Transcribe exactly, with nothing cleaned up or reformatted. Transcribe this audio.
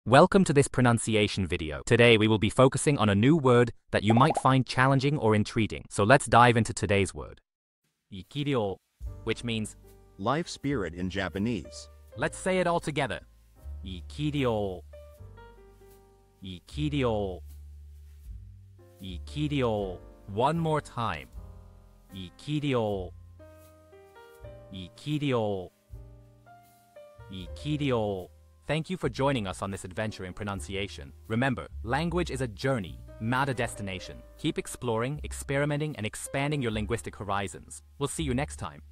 Welcome to this pronunciation video. Today we will be focusing on a new word that you might find challenging or intriguing. So let's dive into today's word. Ikirei, which means life spirit in Japanese. Let's say it all together. Ikirei. Ikirei. Ikirei. One more time. Ikirei. Ikirei. Ikirei. Thank you for joining us on this adventure in pronunciation. Remember, language is a journey, not a destination. Keep exploring, experimenting, and expanding your linguistic horizons. We'll see you next time.